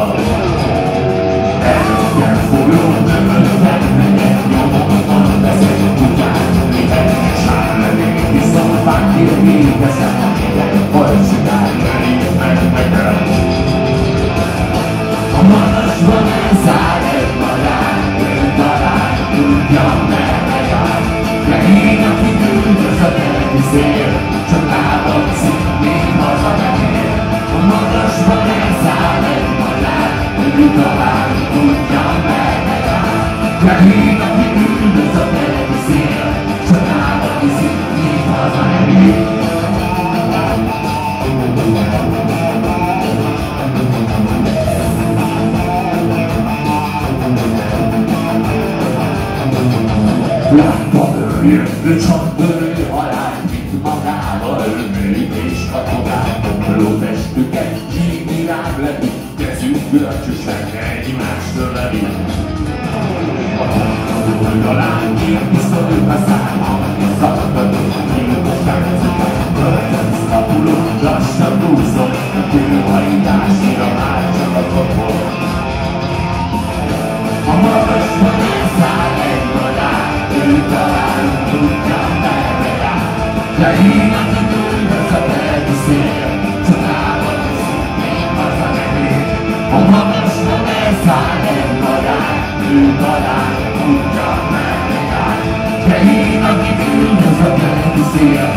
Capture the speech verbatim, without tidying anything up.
Előttem folyó, mögöttem megyek, nyomokban veszek kutyát, mivel sárlevény, viszont vágyél végezem, amivel hajtsidál, merít meg nekem. A magasban elszáll egy madár, ő talán tudja, merre jár. Legény, aki küldöz a keleti szél, csodában szintén hazamenél. A magasban elszáll egy madár, ő talán tudja, merre jár. Legény, aki küldöz a keleti szél, csodában szintén hazamenél. Látva őjön, ő csak bőrő halál, mint magával ölmőjük és katogál. Tomboló testüket csíkvirág levi, kezük görcsösen egymást öleli. A tomboló oldalán két pisztolyok a száma, zakatadó a nyíltos táncokat. Költönc kapuló, lassan húzom, a kőhajtásra már csak a kopol. A magasban elszáll egy madár, ő talán tudja, merre jár. Legény, aki küldöz a keleti szél, csodában szintén hazamenél. A magasban elszáll egy madár, ő talán tudja, merre jár. Legény, aki küldöz a keleti szél,